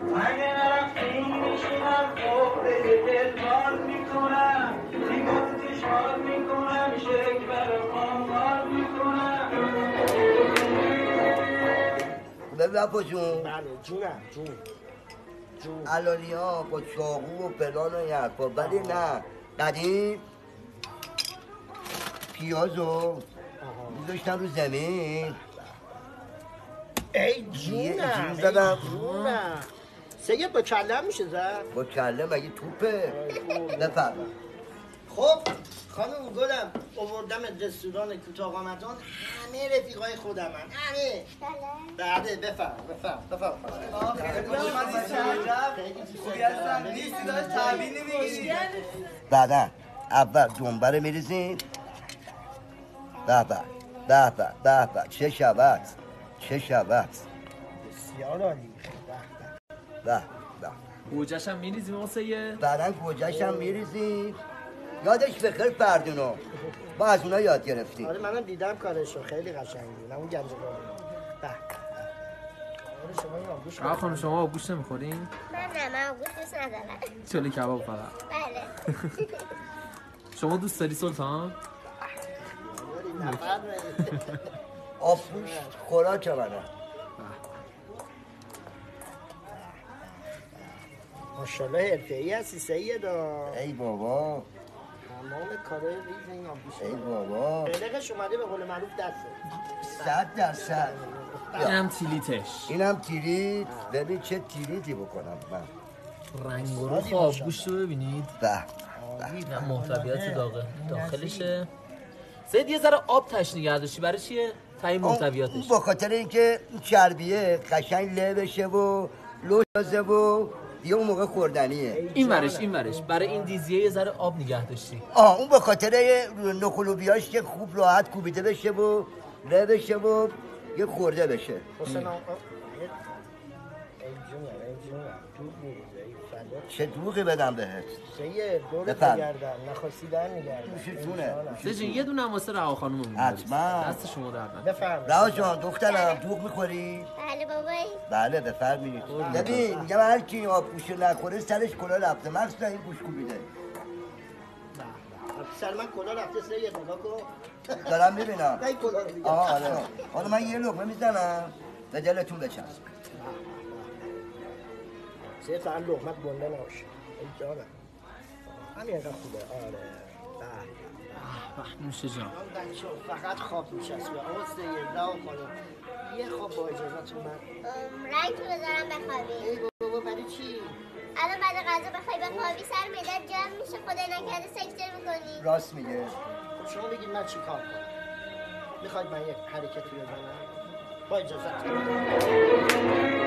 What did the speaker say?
اگه نرفتیم میشینم خورده دلبال میکنم دیگه شاد میکنم شک برام مال میکنم. ببین جون. بله جونم جون الانی ها با چاقو و فلان و این حرفا، ولی نه قدیم پیازو میذاشتن رو زمین. ای جونم جونم. سید با کله هم میشه زد؟ با کله مگه توپه؟ بفرما. خب خانم گلم آوردم رستوران کوتاه قامتان، همه رفیقای خودم همه. بله بفرم. بعدا اول دنبه رو میریزین. به چه شود بسیار عالی. به گوجه‌ش هم میریزیم واسه بعدا گوجه‌ش هم میریزیم. یادش بخیر فردونو، ما از اونا یاد گرفتیم. آره منم دیدم کارشو، خیلی قشنگه. نه اون گنجه آقا خانم شما آبگوشت نمیخورین؟ من آبگوشت دوست ندارم. چلو کباب فقط. بله. شما دوست داری سلطان؟ آبگوشت خوراک منه. ماشاءالله حرفه‌ای هستی سیدا. ای بابا تمام کارهای ریز این آبگوشت. ای بابا قلقش اومده به قول معروف دسته. 100%. اینم تیلیتش. اینم تیریت. ببین چه تیریتی بکنم من. رنگ و رخ آبگوشت رو ببینید. به نه محتویات داخلشه. سید یه ذره آب تش نگه داشتی برای چیه؟ تایی محتویاتش. با خاطر اینکه چربیه قشنگ له بشه و لوشازه و دیگه اون موقع خوردنیه. این ورش برای این دیزیه یه ذره آب نگه داشتی. اون به خاطر نخلوبیاش که خوب راحت کوبیده بشه و له بشه و یه خورده بشه. چه دوغی بدم بهت؟ سید دورت بگردم نخواستی در میگردم. سید یه دونه هم واسه رها خانم می‌مونه. حتما. دست شما در نکنه. بفرمایید. رها جان دخترم دوغ میخوری؟ بله بابایی. بله بفرمایید. ببین میگم هر کی آبگوشت نخوره سرش کلا رفته، مخصوصا این گوش کوبیده. سر من کلا رفته سید نگاه کن. دارم میبینم. نه کلا رو دیگه. آره. حالا من یه لقمه میزنم به دلتون بچسب. سید فقط لقمت بنده نباشه. ای جانم. همین اینقدر خوبه. آره. نوشه جان. بچه فقط خواب میشست. آقا سید رها کنیم. یه خواب با اجازهتون من. رنگ تو بذارم بخوابی. ای بابا برای چی؟ الان بعد غذا بخوای بخوابی سر معدت جمع میشه، خدای نکرده سکته میکنی. راست میگه. خب شما بگید من چی کار کنم؟ میخواید من یک حرکتی بزنم؟ با اجازهتون.